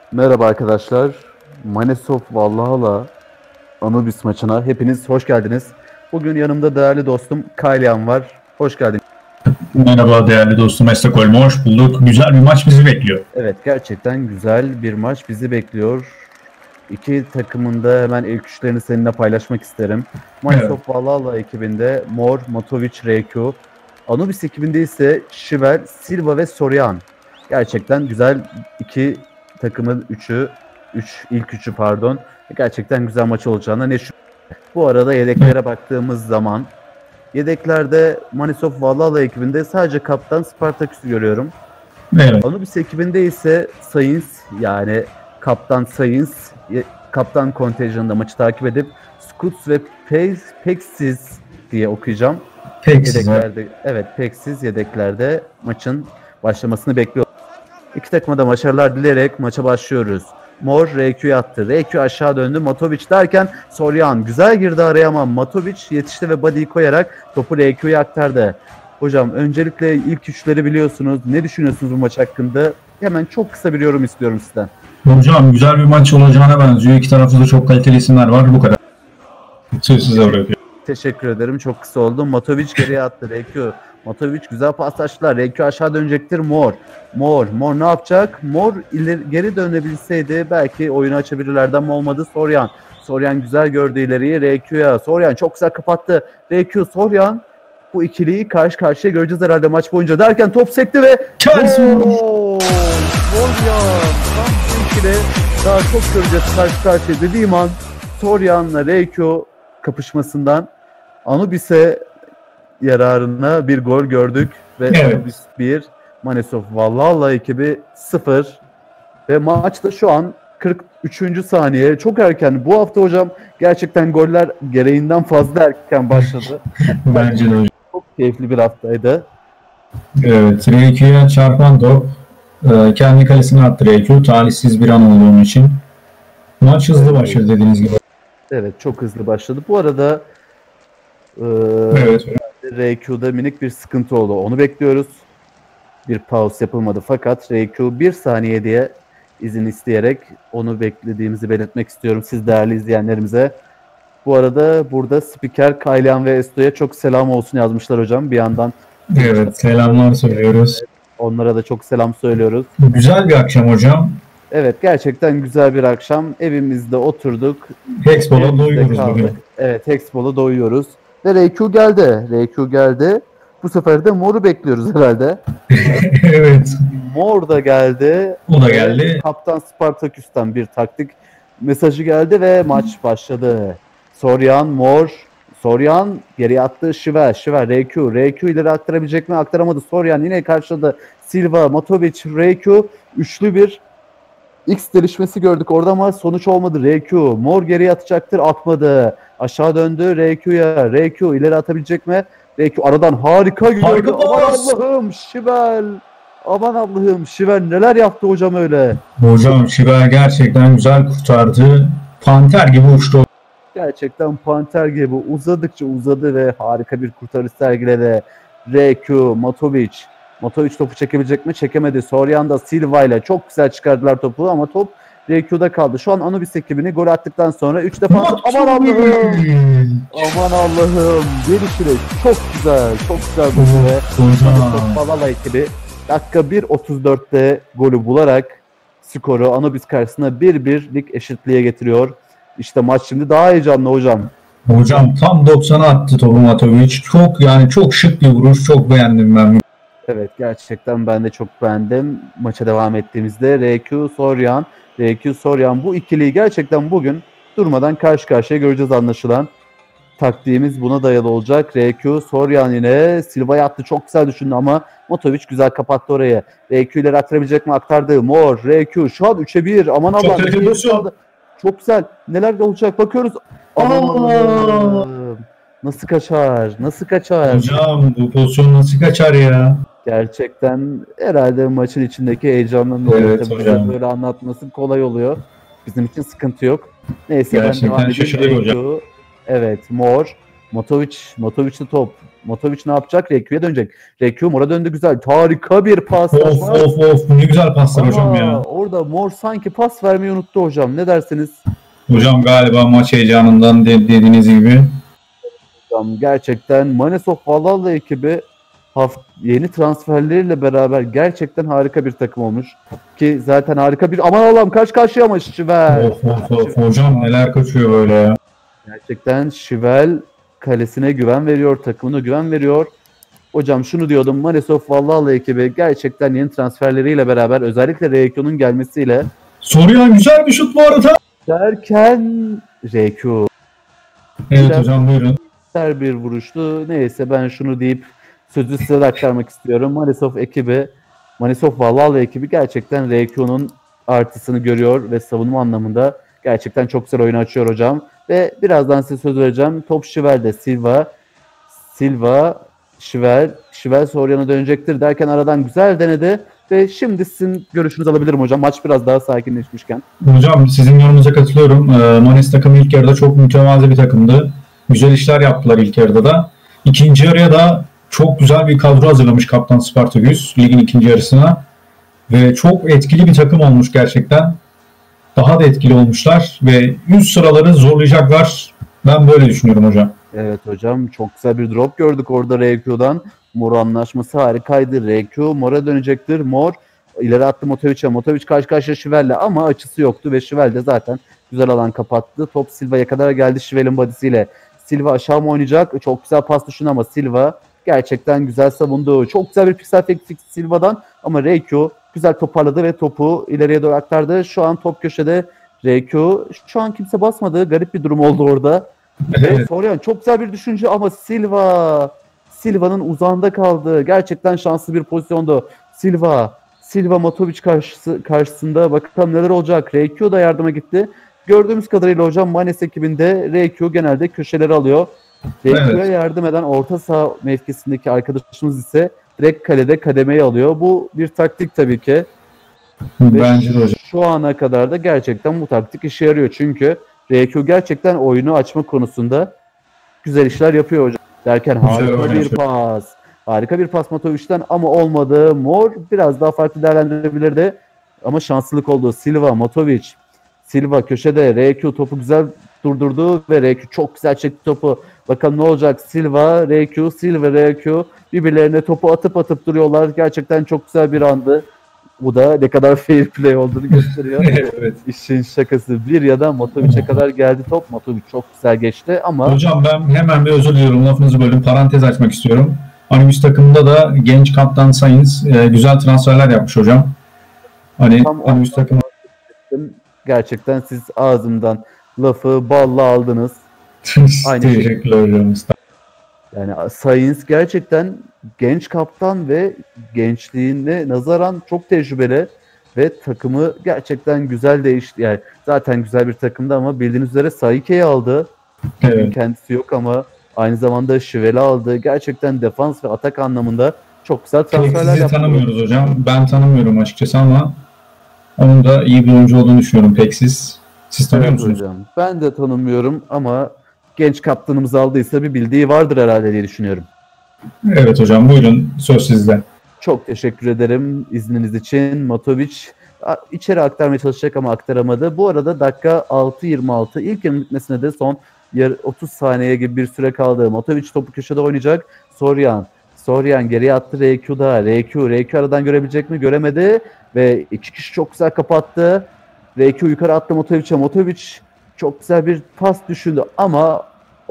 Merhaba arkadaşlar. Manesov Valhalla Anubis maçına hepiniz hoş geldiniz. Bugün yanımda değerli dostum Kaylian var. Hoş geldin. Merhaba değerli dostum Estokholm'e hoş bulduk. Güzel bir maç bizi bekliyor. Evet, gerçekten güzel bir maç bizi bekliyor. İki takımın da hemen ilk üçlerini seninle paylaşmak isterim. Manesov Valhalla ekibinde Mor, Matovic, RQ. Anubis ekibinde ise Şivel, Silva ve Soryan. Gerçekten güzel iki takımın ilk üçü pardon. Gerçekten güzel maç olacağına ne şu. Bu arada yedeklere baktığımız zaman yedeklerde Manisov Valhalla ekibinde sadece kaptan Spartaküs'ü görüyorum. Evet. Anubis ekibinde ise Sayins, yani kaptan Sayins, kaptan kontenjanında maçı takip edip Skuts ve Peksiz diye okuyacağım. Yedeklerde, evet, Peksiz yedeklerde maçın başlamasını bekliyor. İki takıma da başarılar dileyerek maça başlıyoruz. Mor RQ'ya attı. RQ aşağı döndü. Matovic derken Soryan güzel girdi araya ama Matovic yetişti ve body'yi koyarak topu RQ'ya aktardı. Hocam öncelikle ilk üçleri biliyorsunuz. Ne düşünüyorsunuz bu maç hakkında? Hemen çok kısa bir yorum istiyorum sizden. Hocam güzel bir maç olacağına benziyor. İki tarafta da çok kaliteli isimler var. Bu kadar. Söz size bırakıyorum. Teşekkür ederim. Çok kısa oldu. Matovic geriye attı. RQ. Matovic güzel paslaştılar. RQ aşağı dönecektir. Mor ne yapacak? Mor geri dönebilseydi belki oyunu açabilirlerdi ama olmadı. Soryan güzel gördü ileriyi RQ'ya. Soryan çok güzel kapattı. RQ Soryan, bu ikiliyi karşı karşıya göreceğiz herhalde maç boyunca derken top sekti ve Soryan tam ikili daha çok göreceğiz karşı karşıya dediğim an Soryan'la RQ kapışmasından Anubis'e yararına bir gol gördük ve evet. Anubis 1, Manesov Valhalla ekibi 0 ve maçta şu an 43. saniye, çok erken. Bu hafta hocam gerçekten goller gereğinden fazla erken başladı. Bence de hocam. Çok keyifli bir haftaydı. Evet, RQ'ya çarpan top kendi kalesine attı RQ. Talihsiz bir an olduğum için. Maç hızlı başladı dediğiniz gibi. Evet, çok hızlı başladı. Bu arada evet. RQ'da minik bir sıkıntı oldu. Onu bekliyoruz. Bir pause yapılmadı fakat RQ 1 saniye diye izin isteyerek onu beklediğimizi belirtmek istiyorum siz değerli izleyenlerimize. Bu arada burada spiker Kaylian ve Esto'ya çok selam olsun yazmışlar hocam bir yandan. Evet, selamlar söylüyoruz. Onlara da çok selam söylüyoruz. Güzel bir akşam hocam. Evet, gerçekten güzel bir akşam. Evimizde oturduk. Hexball'a doyuyoruz bugün. Evet, Hexball'a doyuyoruz. Ve RQ geldi. Bu sefer de Mor'u bekliyoruz herhalde. Evet. Mor da geldi. O da geldi. Kaptan Spartaküs'ten bir taktik mesajı geldi ve maç başladı. Soryan geriye attı. Şiver RQ ileri aktarabilecek mi? Aktaramadı. Soryan yine karşıladı. Silva, Matovic, RQ üçlü bir X gelişmesi gördük orada ama sonuç olmadı. RQ Mor geriye atacaktır. Atmadı. Aşağı döndü RQ'ya. RQ ileri atabilecek mi? RQ aradan harika gördü. Aman Allah'ım Şivel neler yaptı hocam öyle. Hocam Şivel gerçekten güzel kurtardı. Panter gibi uçtu. Gerçekten panter gibi uzadıkça uzadı ve harika bir kurtarış sergiledi. RQ, Matovic topu çekebilecek mi? Çekemedi. Soryan da Silva ile çok güzel çıkardılar topu ama top RQ'da kaldı. Şu an Anubis ekibini gol attıktan sonra 3 defa aman Allah'ım gelişiyle çok güzel golü ve Valhalla ekibi dakika 1.34'te golü bularak skoru Anubis karşısında 1-1'lik eşitliğe getiriyor. İşte maç şimdi daha heyecanlı hocam. Hocam tam 90'a attı topu Matovic. Çok şık bir vuruş. Çok beğendim ben. Evet, gerçekten ben de çok beğendim. Maça devam ettiğimizde RQ Soryan bu ikiliyi gerçekten bugün durmadan karşı karşıya göreceğiz anlaşılan. Taktiğimiz buna dayalı olacak. RQ Soryan yine Silva'ya attı. Çok güzel düşündü ama Matovic güzel kapattı orayı. RQ ileri aktarabilecek mi? Aktardı. Mor, RQ şu an 3'e 1. Aman Allah'ım. Çok güzel. Neler olacak bakıyoruz. Nasıl kaçar? Hocam bu pozisyon nasıl kaçar ya? Gerçekten herhalde maçın içindeki heyecandan evet, böyle anlatması kolay oluyor. Bizim için sıkıntı yok. Neyse gerçekten ben devam edeyim. Hocam. Evet, Mor Motovic'li top. Motovic ne yapacak? Rekyu'ya dönecek. Rekyu Mor'a döndü güzel. Harika bir pas. Of ne güzel paslar hocam ya. Orada Mor sanki pas vermeyi unuttu hocam. Ne dersiniz? Hocam galiba maç heyecanından dediğiniz gibi. Hocam gerçekten Manesov Valhalla ekibi yeni transferleriyle beraber gerçekten harika bir takım olmuş. Ki zaten harika bir... Aman Allah'ım karşı karşıya ama Şivel. Hocam neler kaçıyor böyle ya. Gerçekten Şivel kalesine güven veriyor, takımına güven veriyor. Hocam şunu diyordum, Manesov Valhalla ekibi gerçekten yeni transferleriyle beraber özellikle Reykjo'nun gelmesiyle... Soryan güzel bir şut bu arada. Derken Reykjo. Evet hocam buyurun. Bir vuruştu. Neyse ben şunu deyip sözü size aktarmak istiyorum. Manesov Valhalla ekibi gerçekten Reykjo'nun artısını görüyor ve savunma anlamında gerçekten çok güzel oyun açıyor hocam. Ve birazdan size söz vereceğim. Top Şivel'de Şivel Soryan'a dönecektir derken aradan güzel denedi. Ve şimdi sizin görüşünüzü alabilirim hocam. Maç biraz daha sakinleşmişken. Hocam sizin yorumunuza katılıyorum. Manes takımı ilk yarıda çok mütevazı bir takımdı. Güzel işler yaptılar ilk yarıda da. İkinci yarıya da çok güzel bir kadro hazırlamış Kaptan Spartaküs ligin ikinci yarısına. Ve çok etkili bir takım olmuş gerçekten. Daha da etkili olmuşlar ve üst sıraları zorlayacaklar. Ben böyle düşünüyorum hocam. Evet hocam çok güzel bir drop gördük orada Reykjo'dan. Mor anlaşması harikaydı. Reykjo Mor'a dönecektir. Mor ileri attı Motovic'e. Motovic karşı karşıya Şivel'le ama açısı yoktu ve Şivel de zaten güzel alan kapattı. Top Silva'ya kadar geldi Şivel'in body'siyle. Silva aşağı mı oynayacak? Çok güzel pas düşündü ama Silva gerçekten güzel savundu. Çok güzel bir piksel fake Silva'dan ama Reykjo güzel toparladı ve topu ileriye doğru aktardı. Şu an top köşede Reykjo. Şu an kimse basmadı. Garip bir durum oldu orada. Ve Soryan çok güzel bir düşünce ama Silva'nın uzağında kaldı. Gerçekten şanslı bir pozisyondu. Silva Motovic karşısında bakalım neler olacak. Reykjo da yardıma gitti. Gördüğümüz kadarıyla hocam Manes ekibinde Reykjo genelde köşeleri alıyor. Reykjo'ya yardım eden orta saha mevkisindeki arkadaşımız ise direkt kalede kademeyi alıyor. Bu bir taktik tabii ki. Bence de hocam. Şu ana kadar da gerçekten bu taktik işe yarıyor. Çünkü Reykjo gerçekten oyunu açma konusunda güzel işler yapıyor hocam. Derken harika bir pas Motovic'ten ama olmadı. Mor biraz daha farklı değerlendirebilirdi. Ama şanslılık oldu. Silva köşede Reykjo topu güzel durdurdu ve Reykjo çok güzel çekti topu. Bakalım ne olacak? Silva, Reykjo birbirlerine topu atıp duruyorlar. Gerçekten çok güzel bir andı. Bu da ne kadar fair play olduğunu gösteriyor. Evet. İşin şakası bir ya da Motovic'e kadar geldi top. Motovic çok güzel geçti ama... Hocam ben hemen bir özür diliyorum. Lafınızı böldüm. Parantez açmak istiyorum. Animus takımında da genç kaptan Sainz güzel transferler yapmış hocam. Animus takımı... Gerçekten siz ağzımdan lafı balla aldınız. Teşekkürler hocam. Yani Sainz gerçekten genç kaptan ve gençliğine nazaran çok tecrübeli ve takımı gerçekten güzel değişti. Yani zaten güzel bir takımdı ama bildiğiniz üzere Saike'yi aldı. Evet. Kendisi yok ama aynı zamanda Şivel'i aldı. Gerçekten defans ve atak anlamında çok güzel transferler yaptı. Tanımıyoruz hocam. Ben tanımıyorum açıkçası ama onun da iyi bir oyuncu olduğunu düşünüyorum Peksiz. Siz tanıyor musunuz? Hocam. Ben de tanımıyorum ama genç kaptanımız aldıysa bir bildiği vardır herhalde diye düşünüyorum. Evet hocam buyurun söz sizde. Çok teşekkür ederim izniniz için. Motovic içeri aktarmaya çalışacak ama aktaramadı. Bu arada dakika 6:26. İlk yarının bitmesine de son 30 saniye gibi bir süre kaldı. Motovic topu köşede oynayacak. Soryan geriye attı Reykjo'da. Reykjo aradan görebilecek mi? Göremedi. Ve iki kişi çok güzel kapattı. Reykjo yukarı attı Motovic'e. Motovic çok güzel bir pas düşündü ama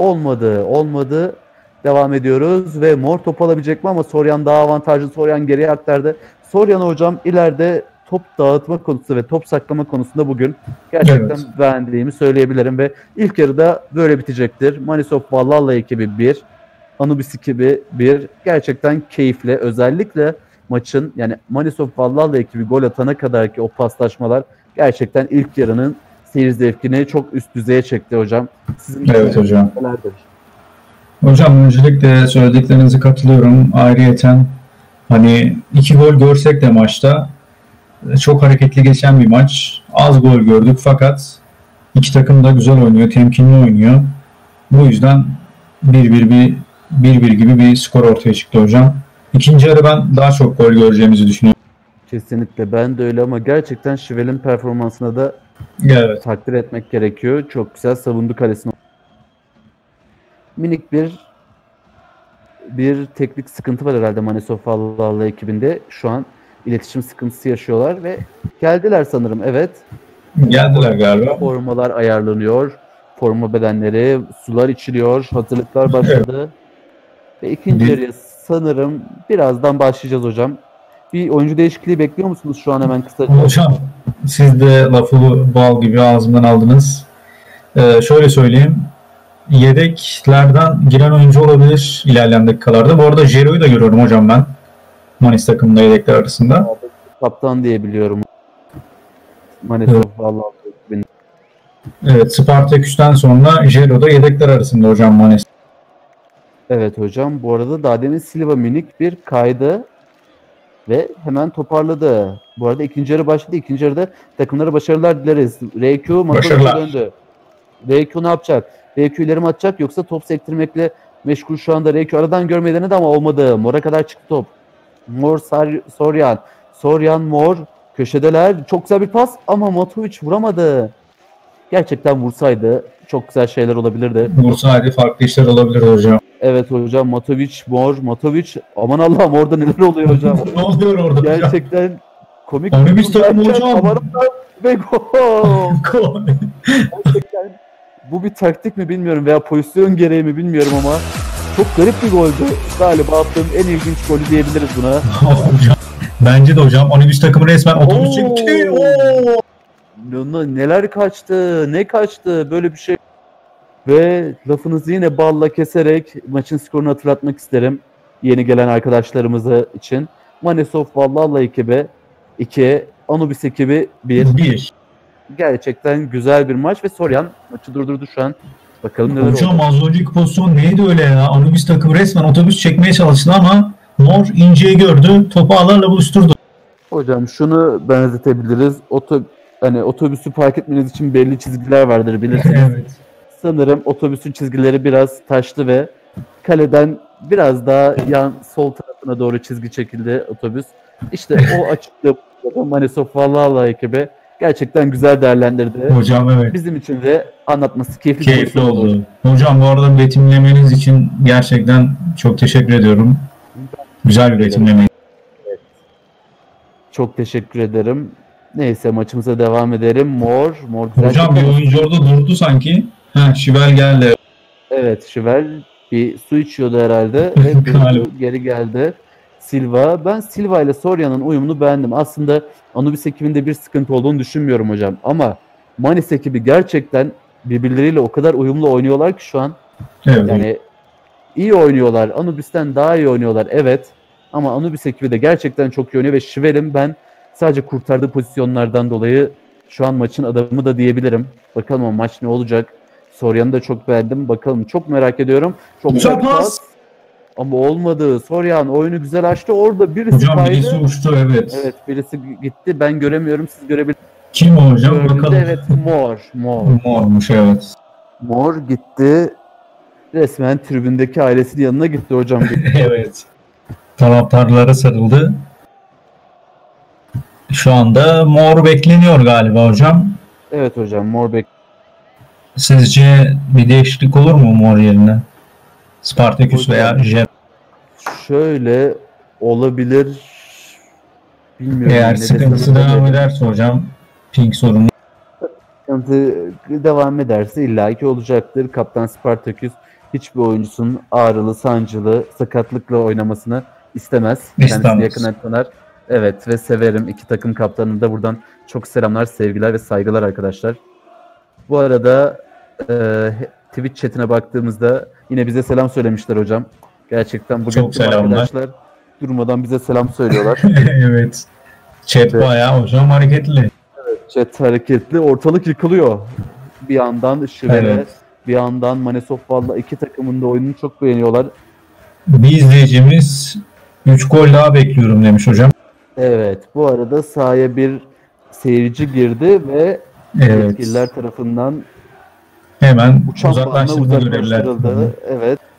olmadı. Devam ediyoruz ve Mor topu alabilecek mi ama Soryan daha avantajlı. Soryan geriye aktardı. Soryan hocam ileride top dağıtma konusu ve top saklama konusunda bugün gerçekten beğendiğimi söyleyebilirim ve ilk yarıda böyle bitecektir. Manesov Valhalla ekibi 1, Anubis ekibi 1. Gerçekten keyifli. Özellikle maçın yani Manesov Valhalla ekibi gol atana kadarki o paslaşmalar gerçekten ilk yarının seyir zevkini çok üst düzeye çekti hocam. Evet hocam. Hocam öncelikle söylediklerinize katılıyorum. Ayrıyeten 2 gol görsek de maçta çok hareketli geçen bir maç. Az gol gördük fakat iki takım da güzel oynuyor, temkinli oynuyor. Bu yüzden 1-1 gibi bir skor ortaya çıktı hocam. İkinci yarı ben daha çok gol göreceğimizi düşünüyorum. Kesinlikle ben de öyle ama gerçekten Şivel'in performansına da takdir etmek gerekiyor. Çok güzel savundu kalesini. Minik bir teknik sıkıntı var herhalde Manisov Vallahi ekibinde. Şu an iletişim sıkıntısı yaşıyorlar ve geldiler sanırım. Evet. Geldiler galiba. Formalar ayarlanıyor. Forma bedenleri, sular içiliyor. Hazırlıklar başladı. Ve ikinci yarıya sanırım birazdan başlayacağız hocam. Bir oyuncu değişikliği bekliyor musunuz şu an hemen kısaca? Hocam siz de lafı bal gibi ağzımdan aldınız. Şöyle söyleyeyim. Yedeklerden giren oyuncu olabilir ilerleyen dakikalarda. Bu arada Jero'yu da görüyorum hocam ben. Manis takımında yedekler arasında. Kaptan diye biliyorum. Manisov vallahi. Evet, Spartaküs'ten sonra Jero'da yedekler arasında hocam Manis. Evet hocam. Bu arada daha demin Silva minik bir kaydı ve hemen toparladı. Bu arada ikinci yarı başladı. İkinci yarıda takımlara başarılar dileriz. RQ masaya döndü. RQ ne yapacak? RQ ileri mi atacak yoksa top sektirmekle meşgul şu anda. RQ aradan görmeyi denedi ama olmadı. Mor'a kadar çıktı top. Mor Soryan. Soryan Mor köşedeler. Çok güzel bir pas ama Matovic vuramadı. Gerçekten vursaydı çok güzel şeyler olabilirdi. Vursaydı farklı işler olabilirdi hocam. Evet hocam Matovic, Matovic. Aman Allah'ım orada neler oluyor hocam. Ne oluyor orada gerçekten hocam? Komik. Anubis takımı hocam. Ve gol. Gerçekten bu bir taktik mi bilmiyorum veya pozisyon gereği mi bilmiyorum ama çok garip bir goldü. Galiba attığım en ilginç golü diyebiliriz buna. Hocam, bence de hocam Anubis takımı resmen otobüs çekti. Neler kaçtı, ne kaçtı böyle bir şey. Ve lafınızı yine balla keserek maçın skorunu hatırlatmak isterim. Yeni gelen arkadaşlarımız için. Manisov Vallalla ekibi 2, Anubis ekibi 1. Gerçekten güzel bir maç ve Soryan maçı durdurdu şu an. Bakalım neler oldu. Hocam az önceki pozisyon neydi öyle ya? Anubis takımı resmen otobüs çekmeye çalıştı ama Mor inceyi gördü. Topu ağlarla buluşturdu. Hocam şunu benzetebiliriz. Otobüsü park etmeniz için belli çizgiler vardır bilirsiniz. Evet. Sanırım otobüsün çizgileri biraz taştı ve kaleden biraz daha sol tarafına doğru çizgi çekildi otobüs. İşte o açıklığı Manisov Vallalla ekibi gerçekten güzel değerlendirdi. Hocam evet. Bizim için de anlatması keyifli oldu. Hocam bu arada betimlemeniz için gerçekten çok teşekkür ediyorum. Güzel bir betimleme. Evet. Çok teşekkür ederim. Neyse maçımıza devam edelim. Mor güzel. Hocam bir oyuncu orada durdu sanki. Şivel geldi. Evet Şivel bir su içiyordu herhalde ve geri geldi. Silva. Ben Silva ile Soryan'ın uyumunu beğendim. Aslında Anubis ekibinde bir sıkıntı olduğunu düşünmüyorum hocam. Ama Manis ekibi gerçekten birbirleriyle o kadar uyumlu oynuyorlar ki şu an. Evet. Yani iyi oynuyorlar. Anubis'ten daha iyi oynuyorlar. Evet. Ama Anubis ekibi de gerçekten çok iyi oynuyor ve Şivel'in ben sadece kurtardığı pozisyonlardan dolayı şu an maçın adamı da diyebilirim. Bakalım o maç ne olacak. Soryan'ı da çok beğendim. Bakalım çok merak ediyorum. Çok güzel pas. Ama olmadı. Soryan oyunu güzel açtı. Orada birisi hocam kaydı. Birisi uçtu evet. Evet birisi gitti. Ben göremiyorum. Siz görebilirsiniz. Kim o hocam? Bakalım. Evet Mor. Mormuş evet. Mor gitti. Resmen tribündeki ailesinin yanına gitti hocam. Evet. Taraftarlara sarıldı. Şu anda Mor bekleniyor galiba hocam. Evet hocam Mor bekleniyor. Sizce bir değişiklik olur mu Mor yerine? Spartaküs veya Jem? Şöyle olabilir. Bilmiyorum. Eğer sıkıntısı devam ederse hocam ping sorunu. Sıkıntı devam ederse illaki olacaktır. Kaptan Spartaküs hiçbir oyuncusunun ağrılı, sancılı, sakatlıkla oynamasını istemez. Kendisini yakından tanır. Evet ve severim. İki takım kaptanına da buradan çok selamlar, sevgiler ve saygılar arkadaşlar. Bu arada Twitch chatine baktığımızda yine bize selam söylemişler hocam. Gerçekten bugün çok selamlar. Arkadaşlar durmadan bize selam söylüyorlar. Evet. Chat bayağı hocam hareketli. Evet, chat hareketli. Ortalık yıkılıyor. Bir yandan Şivel'e, bir yandan Manisov Valla iki takımın da oyununu çok beğeniyorlar. Bir izleyicimiz 3 gol daha bekliyorum demiş hocam. Evet. Bu arada sahaya bir seyirci girdi ve yetkililer tarafından hemen uzaklaştırıldı. Evet.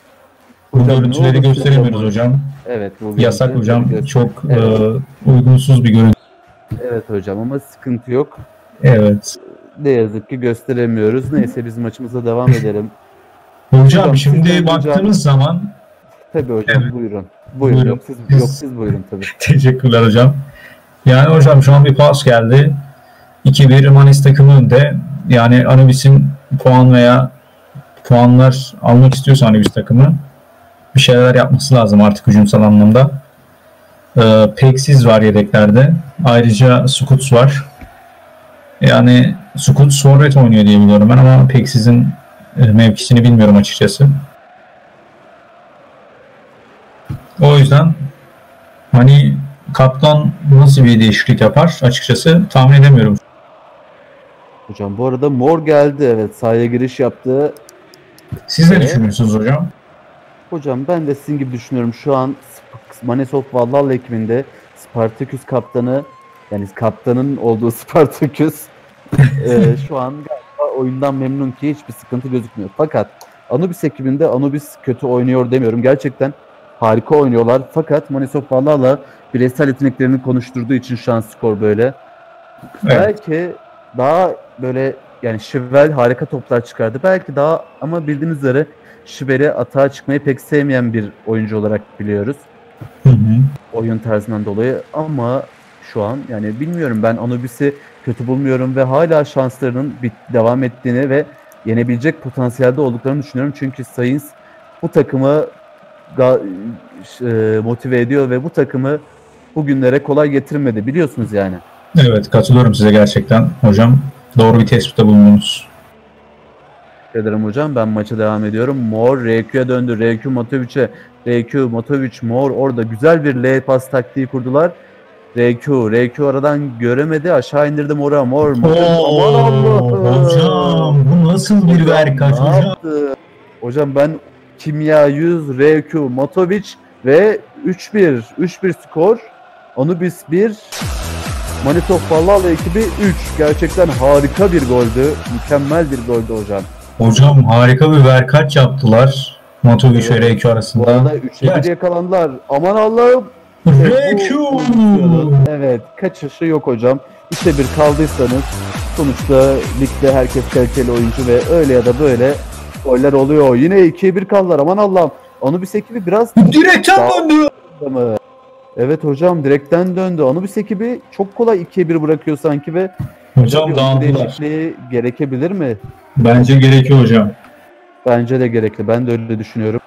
Bu görüntüleri gösteremiyoruz hocam. Evet. Yasak hocam. Çok uygunsuz bir görüntü. Evet hocam ama sıkıntı yok. Evet. Ne yazık ki gösteremiyoruz. Neyse biz maçımıza devam edelim. Hocam şimdi baktığınız zaman... Tabii hocam evet. Buyurun. Yok siz buyurun tabii. Teşekkürler hocam. Yani hocam şu an bir pas geldi. 2-1 Manis takımı önde. Yani Anubis'in puanlar almak istiyorsa Anubis takımı bir şeyler yapması lazım artık hücumsal anlamda. Peksiz var yedeklerde. Ayrıca Skuts var. Yani Skuts forvet oynuyor diye biliyorum ben ama Peksiz'in mevkisini bilmiyorum açıkçası. O yüzden hani kaptan nasıl bir değişiklik yapar açıkçası tahmin edemiyorum. Hocam bu arada Mor geldi, evet, sahaya giriş yaptı. Siz ne düşünüyorsunuz hocam? Hocam ben de sizin gibi düşünüyorum. Şu an Manesov Vallal ekibinde Spartaküs kaptanı, yani kaptanın olduğu Spartaküs şu an galiba oyundan memnun ki hiçbir sıkıntı gözükmüyor. Fakat Anubis ekibinde Anubis kötü oynuyor demiyorum. Gerçekten harika oynuyorlar. Fakat Manesov Vallal'la bireysel yeteneklerini konuşturduğu için şu an skor böyle. Evet. Belki daha böyle yani Şivel harika toplar çıkardı. Belki daha ama bildiğiniz üzere Şivel'i atağa çıkmayı pek sevmeyen bir oyuncu olarak biliyoruz. Hı. Oyun tarzından dolayı ama şu an yani bilmiyorum, ben Anubis'i kötü bulmuyorum ve hala şanslarının devam ettiğini ve yenebilecek potansiyelde olduklarını düşünüyorum. Çünkü Sainz bu takımı motive ediyor ve bu takımı bugünlere kolay getirmedi, biliyorsunuz yani. Evet, katılıyorum size gerçekten hocam. Doğru bir tespitte bulundunuz. Teşekkür ederim hocam. Ben maça devam ediyorum. Mor RQ'ya döndü. RQ Matovic'e. RQ Matovic Mor orada güzel bir L pas taktiği kurdular. RQ aradan göremedi. Aşağı indirdi Mor'a. Mor. Aman Allah'ım. Hocam bu nasıl bir verkaç hocam? Hocam ben Kimya 100 RQ Matovic ve 3-1 skor. Anubis 1 Manesov Vallal ekibi 3. Gerçekten harika bir goldü. Mükemmel bir goldü hocam. Hocam harika bir verkaç yaptılar Matovic ve RQ arasında. Bu arada 3'e 1 yakalandılar. Aman Allah'ım. RQ! Evet, kaçışı yok hocam. 3'e 1 kaldıysanız sonuçta ligde herkes kaliteli oyuncu ve öyle ya da böyle goller oluyor. Yine 2'ye 1 kaldılar. Aman Allah'ım. Anubis ekibi biraz direkten döndü. Evet hocam, direkten döndü. Anubis ekibi çok kolay 2'ye 1 bırakıyor sanki ve hocam dağıldılar. Gerekebilir mi? Bence gerekiyor hocam. Bence de gerekli. Ben de öyle düşünüyorum.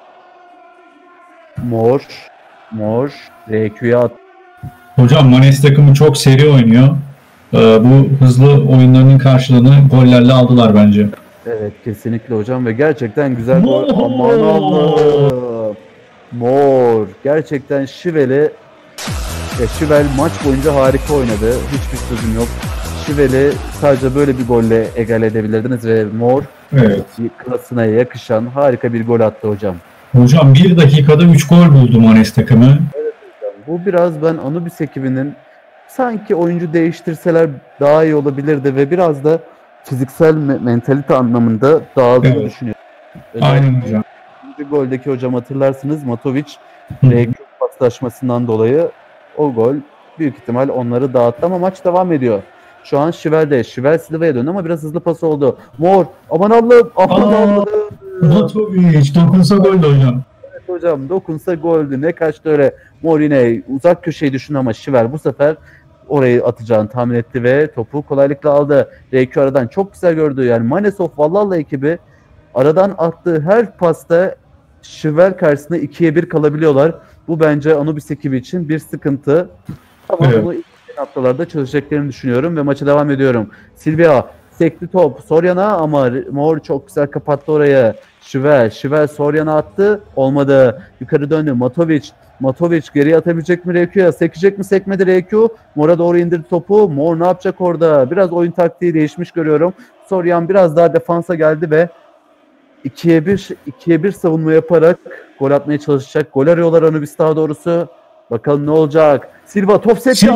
Mor RQ'ya at. Hocam Manes takımı çok seri oynuyor. Bu hızlı oyunlarının karşılığını gollerle aldılar bence. Evet, kesinlikle hocam ve gerçekten güzel gol. Aman Allah'ım. Mor. Gerçekten Şivel maç boyunca harika oynadı. Hiçbir sözüm yok. Şivel'i sadece böyle bir golle egal edebilirdiniz ve Mor klasına yakışan harika bir gol attı hocam. Hocam 1 dakikada 3 gol buldu Manes takımı. Evet hocam. Bu biraz ben Anubis ekibinin sanki oyuncu değiştirseler daha iyi olabilirdi ve biraz da fiziksel mentalite anlamında dağıldığını düşünüyorum. Aynen hocam. Goldeki hocam hatırlarsınız, Matovic RQ paslaşmasından dolayı o gol büyük ihtimal onları dağıttı ama maç devam ediyor. Şu an Şivel Silva'ya döndü ama biraz hızlı pas oldu. Mor, aman Allah'ım, Matovic dokunsa goldü hocam. Evet hocam, dokunsa goldü. Ne kaçtı öyle. Mor yine uzak köşeyi düşündü ama Şivel bu sefer orayı atacağını tahmin etti ve topu kolaylıkla aldı. RQ aradan çok güzel gördü. Yani Manesov Vallal ekibi aradan attığı her pasta Şivel karşısında 2'ye 1 kalabiliyorlar. Bu bence Anubis ekibi için bir sıkıntı. Ama bunu ilk haftalarda çözeceklerini düşünüyorum ve maça devam ediyorum. Silvia sekti top Soryan'a ama Mor çok güzel kapattı orayı. Şivel Soryan'a attı. Olmadı. Yukarı döndü. Matovic geriye atabilecek mi RQ'ya? Sekecek mi? Sekmedi RQ. Mor'a doğru indirdi topu. Mor ne yapacak orada? Biraz oyun taktiği değişmiş görüyorum. Soryan biraz daha defansa geldi ve 2'ye 1 savunma yaparak gol atmaya çalışacak. Gol arıyorlar Anubis daha doğrusu. Bakalım ne olacak? Silva top sekti.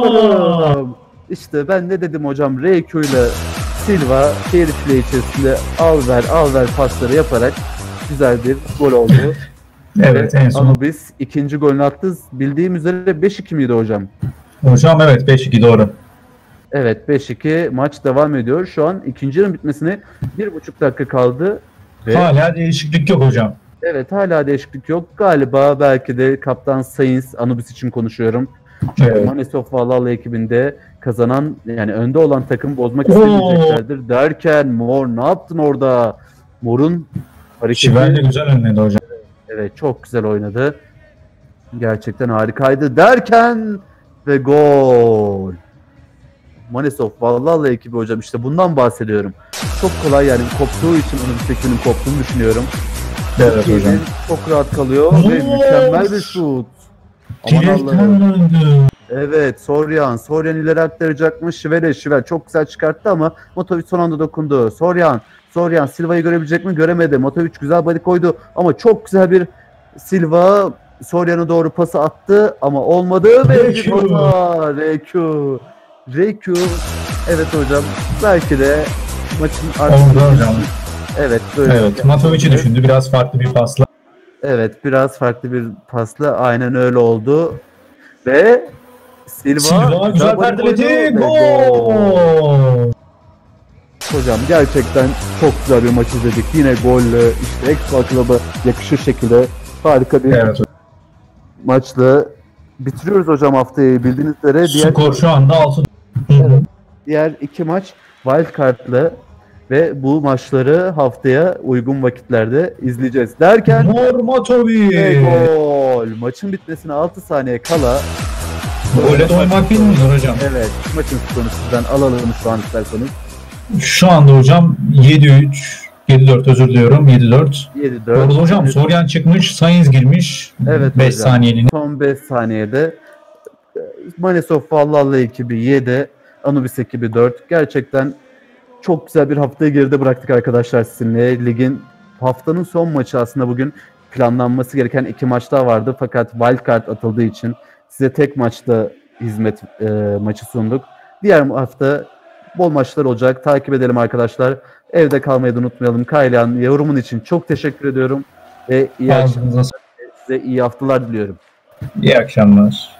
İşte ben ne dedim hocam? RQ ile Silva fair play içerisinde al ver pasları yaparak güzel bir gol oldu. Evet, en son. Anubis ikinci golünü attı. Bildiğim üzere 5-2 miydi hocam? Hocam evet, 5-2 doğru. Evet, 5-2 maç devam ediyor. Şu an ikinci yarının bitmesine 1,5 dakika kaldı. Ve hala değişiklik yok hocam. evet, hala değişiklik yok. Galiba belki de Kaptan Sayıns, Anubis için konuşuyorum. Evet. Manesov Valhalla ekibinde kazanan, yani önde olan takım bozmak istemeyeceklerdir derken Mor ne yaptın orada? Mor'un hareketi. Şivel de güzel önledi hocam. Evet, çok güzel oynadı. Gerçekten harikaydı derken ve gol. Manesov Valhalla ekibi hocam, işte bundan bahsediyorum. Çok kolay, yani koptuğu için onun tekinin koptuğunu düşünüyorum. Evet hocam. Çok rahat kalıyor ve mükemmel bir şut. Aman Allah'ım. Evet, Soryan ileri aktaracakmış. Şivel çok güzel çıkarttı ama Motovic son anda dokundu. Soryan Silva'yı görebilecek mi? Göremedi. Motovic güzel body koydu ama çok güzel bir Silva Soryan'a doğru pası attı ama olmadı ve bir hata. RQ. Evet hocam, belki de maçın hocam. Evet, böyle. Evet, Matovic'i düşündü biraz farklı bir pasla. Evet, biraz farklı bir pasla aynen öyle oldu. Ve Silva güzel perdeledi. Gol! Hocam gerçekten çok güzel bir maç izledik. Yine golle, işte Extra Club'a yakışır şekilde harika bir maçla bitiriyoruz hocam haftayı, bildiğiniz üzere. Skor şu anda 6. Evet, diğer iki maç Wildcard'la ve bu maçları haftaya uygun vakitlerde izleyeceğiz derken Matovic gol. Maçın bitmesine 6 saniye kala gole doymak bilmiyor hocam. Evet, maçın skorunu sizden alalım şu an isterseniz. Şu anda hocam 7-4 özür diliyorum. 7-4. 7-4. Doğru hocam. Soryan çıkmış, Sainz girmiş. Evet 5 saniyeliğine. Son 5 saniyede Manesov Valhalla ekibi 7, Anubis ekibi 4. Gerçekten çok güzel bir haftayı geride bıraktık arkadaşlar sizinle. Ligin haftanın son maçı aslında bugün planlanması gereken 2 maç daha vardı. Fakat Wildcard atıldığı için size tek maçta hizmet maçı sunduk. Diğer hafta bol maçlar olacak. Takip edelim arkadaşlar. Evde kalmayı da unutmayalım. Kaylan, yorumun için çok teşekkür ediyorum. Ve iyi akşamlar. Size iyi haftalar diliyorum. İyi akşamlar.